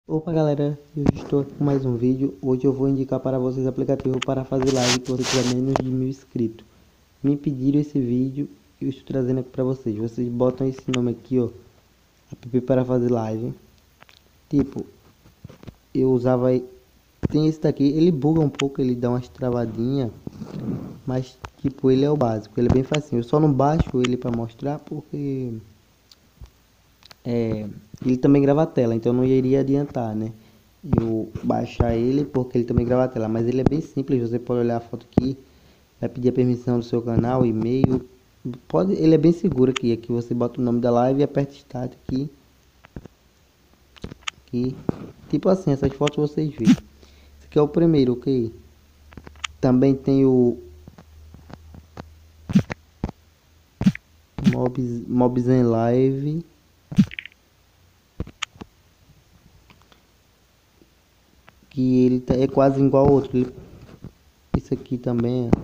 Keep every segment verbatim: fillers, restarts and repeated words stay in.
Opa galera, eu estou aqui com mais um vídeo. Hoje eu vou indicar para vocês o aplicativo para fazer live que você tiver menos de mil inscritos. Me pediram esse vídeo e eu estou trazendo aqui para vocês. Vocês botam esse nome aqui, ó, app para fazer live. Tipo, eu usava, tem esse daqui, ele buga um pouco, ele dá umas travadinhas, mas tipo, ele é o básico, ele é bem facinho. Eu só não baixo ele para mostrar porque É, ele também grava a tela, então não iria adiantar, né? Eu baixar ele porque ele também grava a tela, mas ele é bem simples. Você pode olhar a foto aqui, vai pedir a permissão do seu canal, e-mail. Pode, ele é bem seguro aqui. Aqui você bota o nome da live e aperta Start aqui. Aqui. Tipo assim, essas fotos vocês viram. Esse aqui é o primeiro, ok? Também tem o Mobs, Mobs em Live. Que ele tá, é quase igual ao outro. Ele, isso aqui também é.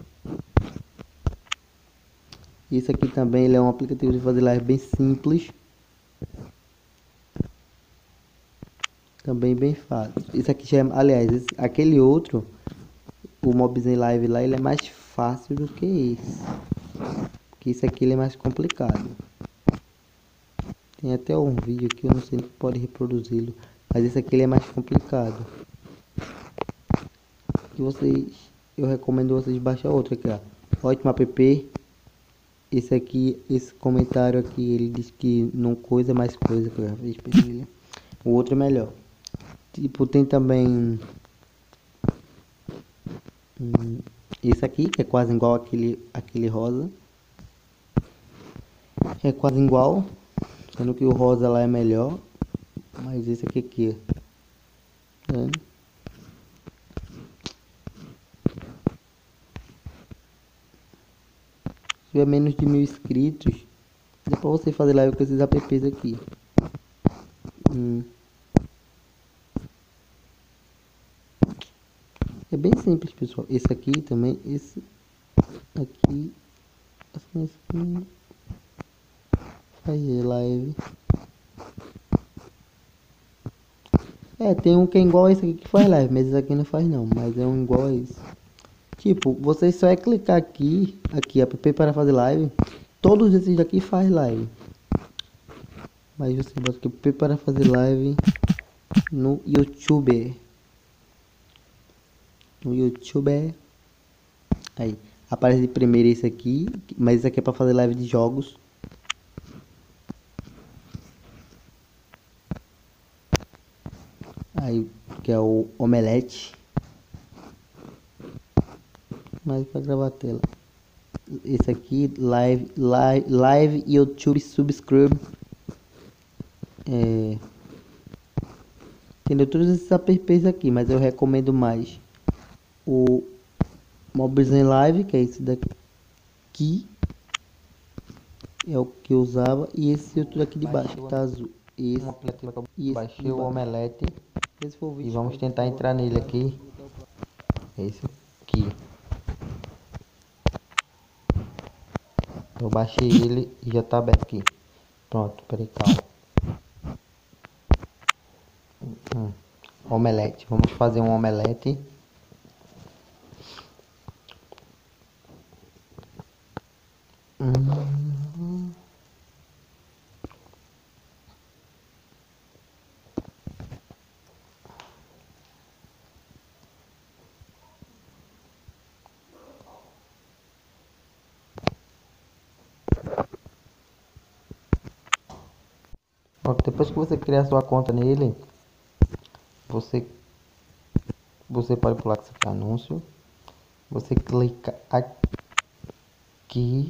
Isso aqui também ele é um aplicativo de fazer live bem simples. Também bem fácil. Isso aqui já é, aliás, esse, aquele outro, o Mobs em Live lá, ele é mais fácil do que esse. Porque isso aqui ele é mais complicado. Tem até um vídeo aqui, eu não sei se pode reproduzi-lo. Mas esse aqui ele é mais complicado. E vocês, eu recomendo vocês baixar outro aqui, ó. Ótimo app. Esse aqui, esse comentário aqui, ele diz que não coisa mais coisa que eu já fiz pra ele. O outro é melhor. Tipo, tem também hum, esse aqui, que é quase igual aquele, aquele rosa. É quase igual, sendo que o rosa lá é melhor. Mas esse aqui aqui, tá vendo? Se tiver menos de mil inscritos, dá pra você fazer live com esses apps aqui. Hum. É bem simples, pessoal. Esse aqui também, esse aqui, assim, assim, fazer live. É, tem um que é igual a esse aqui que faz live, mas esse aqui não faz não, mas é um igual a esse. Tipo, você só é clicar aqui, aqui, app para fazer live. Todos esses daqui faz live. Mas você bota aqui, app para fazer live no YouTube. No YouTube. Aí, aparece primeiro esse aqui, mas esse aqui é para fazer live de jogos. Aí, que é o Omelete. Mas para gravar a tela. Esse aqui, live, live, live YouTube subscribe. É, entendeu? Todos esses apps aqui, mas eu recomendo mais o Mobs em Live, que é esse daqui. É o que eu usava. E esse outro aqui de baixo, que tá azul. Esse, um aplicativo que eu e esse baixei, o Omelete, esse foi o e vídeo. vamos tentar entrar nele aqui. Esse aqui. Eu baixei ele e já tá aberto aqui. Pronto, peraí, calma. Hum, Omelete, vamos fazer um omelete. Hum. Pronto, depois que você criar sua conta nele, você você pode pular com esse aqui, anúncio. Você clica aqui,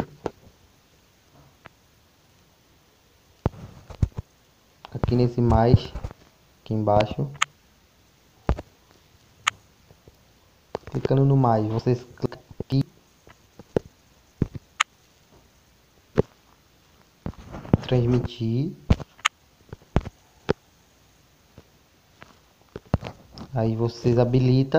aqui nesse mais, aqui embaixo. Clicando no mais, vocês clicam aqui, transmitir. Aí vocês habilita.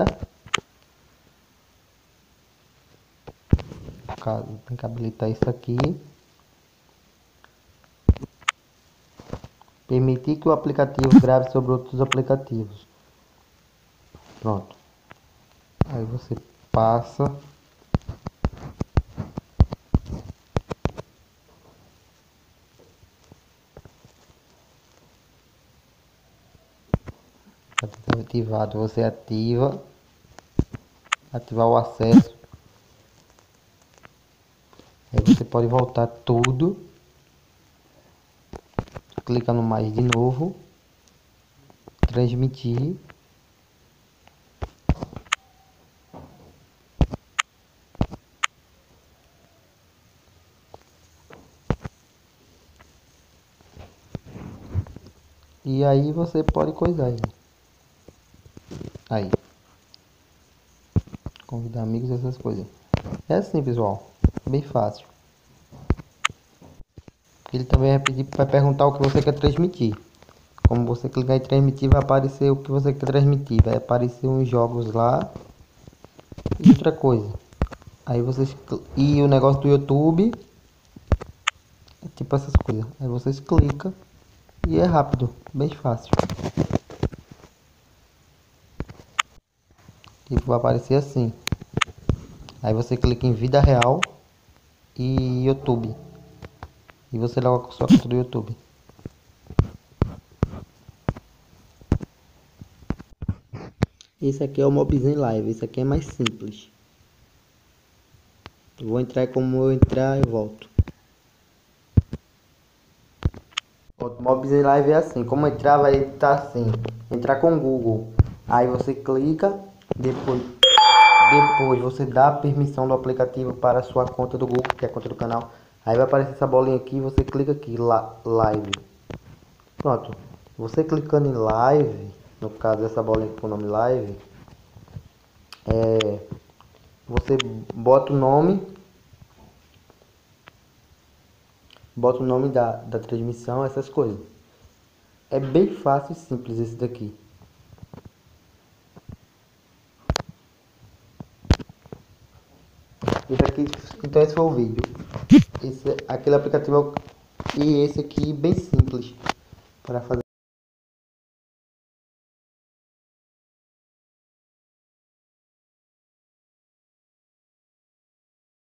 Tem que habilitar isso aqui. Permitir que o aplicativo grave sobre outros aplicativos. Pronto. Aí você passa. Ativado, você ativa. Ativar o acesso. Aí você pode voltar tudo. Clica no mais de novo. Transmitir. E aí você pode coisar aí. Aí. Convidar amigos, essas coisas. É assim, pessoal. Bem fácil. Ele também vai pedir para perguntar o que você quer transmitir. Como você clicar em transmitir, vai aparecer o que você quer transmitir. Vai aparecer uns jogos lá. E outra coisa. Aí vocês... E o negócio do YouTube. É tipo essas coisas. Aí vocês clicam. E é rápido. Bem fácil. Tipo, vai aparecer assim. Aí você clica em vida real. E YouTube. E você loga com sua conta do YouTube. Esse aqui é o Mobzinho Live. Esse aqui é mais simples. Eu vou entrar, como eu entrar, eu volto. O Mobzinho Live é assim. Como entrar, vai estar assim. Entrar com o Google. Aí você clica. Depois, depois você dá a permissão do aplicativo para a sua conta do Google, que é a conta do canal. Aí vai aparecer essa bolinha aqui. Você clica aqui, lá, Live. Pronto. Você clicando em Live, no caso dessa bolinha com o nome Live, é, você bota o nome, bota o nome da, da transmissão, essas coisas. É bem fácil e simples esse daqui. Esse aqui, então esse foi o vídeo. Esse, aquele aplicativo e esse aqui bem simples para fazer.